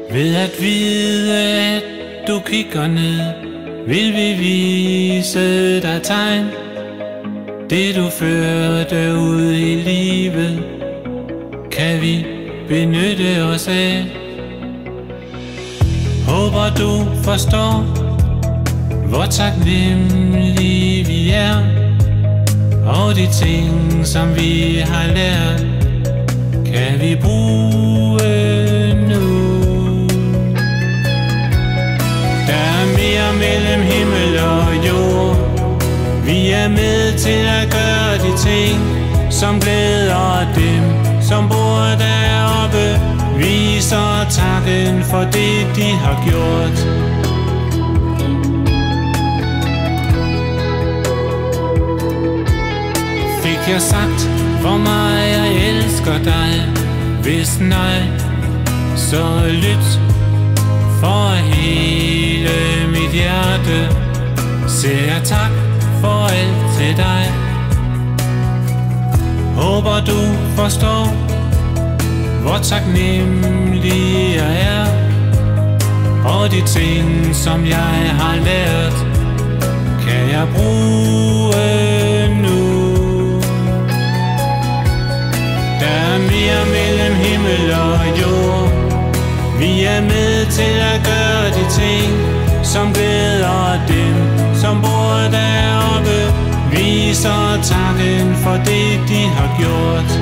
Ved at vide, at du kigger ned, vil vi vise dig tegn. Det du førte ud i livet, kan vi benytte os af. Håber du forstår, hvor taknemmelige vi er, og de ting som vi har lært, kan vi bruge nu. Der er mere mellem himmel og jord. Vi er med til at gøre de ting, som glæder dem, som bor deroppe. Viser takken for det, de har gjort. Fik jeg sagt, hvor meget jeg elsker dig? Hvis nej, så lyt. For hele mit hjerte siger jeg tak for alt til dig. Håber du forstår, hvor taknemmelig jeg er, og de ting som jeg har lært, kan jeg bruge nu. Der er mere mellem himmel og jord. Vi er med til at gøre de ting, som glæder dem, som bor deroppe. Viser takken for det, de har gjort.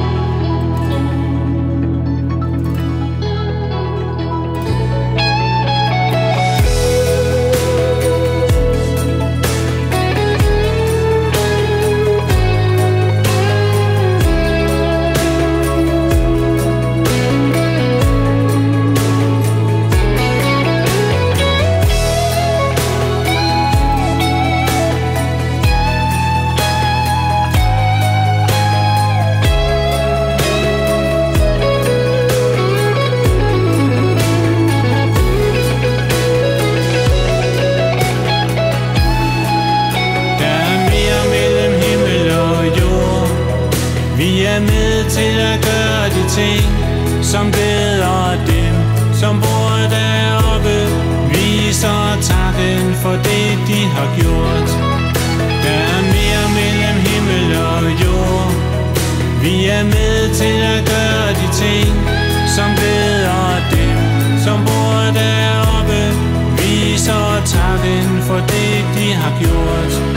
Vi er med til at gøre de ting, som glæder dem, som bor deroppe. Viser takken for det, de har gjort. Der er mere mellem himmel og jord. Vi er med til at gøre de ting, som glæder dem, som bor deroppe. Viser takken for det, de har gjort.